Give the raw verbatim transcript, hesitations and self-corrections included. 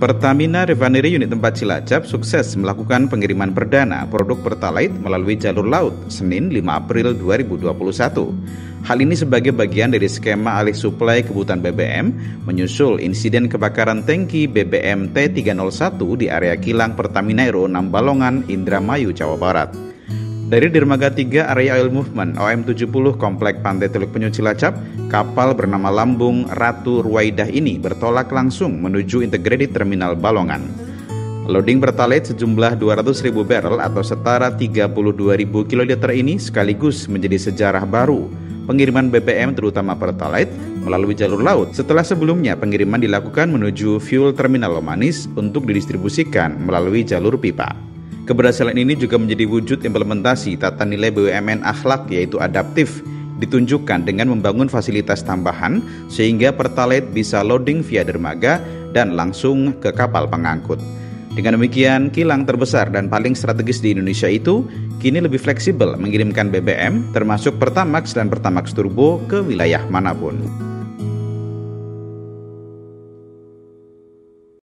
Pertamina Refinery Unit empat Cilacap sukses melakukan pengiriman perdana produk Pertalite melalui jalur laut Senin lima April dua ribu dua puluh satu. Hal ini sebagai bagian dari skema alih suplai kebutuhan B B M menyusul insiden kebakaran tangki B B M T tiga nol satu di area kilang Pertamina R O enam Balongan, Indramayu, Jawa Barat. Dari Dermaga tiga Area Oil Movement O M tujuh puluh Komplek Pantai Teluk Penyu Cilacap, kapal bernama Lambung Ratu Ruwaidah ini bertolak langsung menuju Integrated Terminal Balongan. Loading Pertalite sejumlah dua ratus ribu barrel atau setara tiga puluh dua ribu kiloliter ini sekaligus menjadi sejarah baru pengiriman B B M terutama Pertalite melalui jalur laut setelah sebelumnya pengiriman dilakukan menuju fuel terminal Lomanis untuk didistribusikan melalui jalur pipa. Keberhasilan ini juga menjadi wujud implementasi tata nilai B U M N akhlak yaitu adaptif, ditunjukkan dengan membangun fasilitas tambahan sehingga Pertalite bisa loading via dermaga dan langsung ke kapal pengangkut. Dengan demikian, kilang terbesar dan paling strategis di Indonesia itu kini lebih fleksibel mengirimkan B B M termasuk Pertamax dan Pertamax Turbo ke wilayah manapun.